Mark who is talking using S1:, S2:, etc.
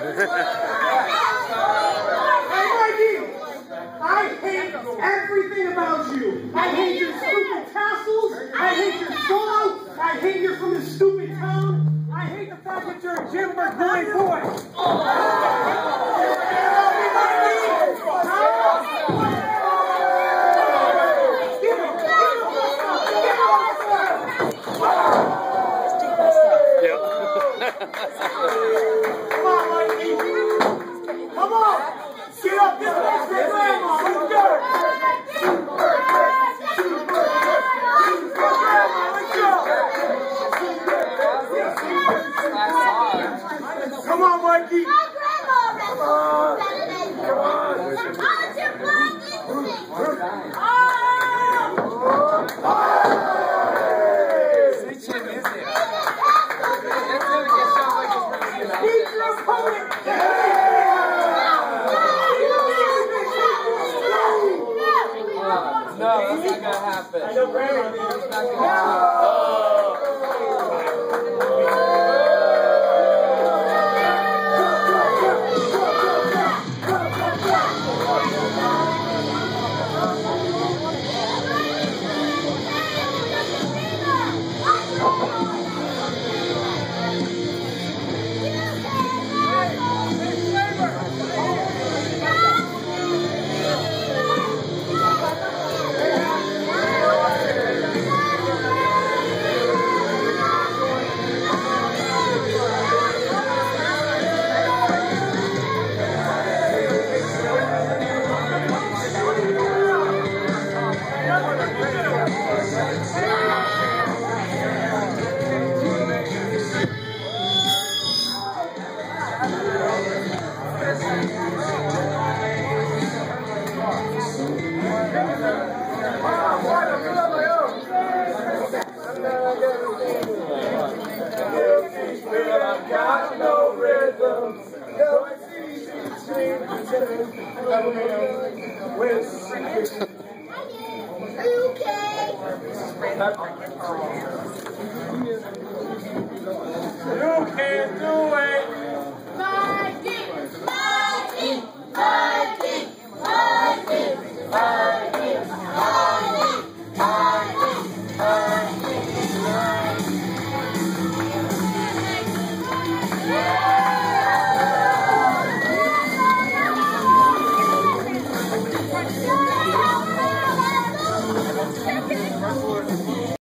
S1: I hate everything about you. I hate your stupid tassels. I hate your song. I hate you're from this stupid town. I hate the fact that you're a gym for great boys. Come on, Mikey. Come on. Get up. This is your grandma. Let's go. Come on, Mikey. Come on.
S2: No, that's not gonna happen. I know, Grandma. Got no rhythm, no easy stream. You can do it. Mikey, Mikey, Mikey, Mikey, Mikey, Mikey, Mikey. Yeah!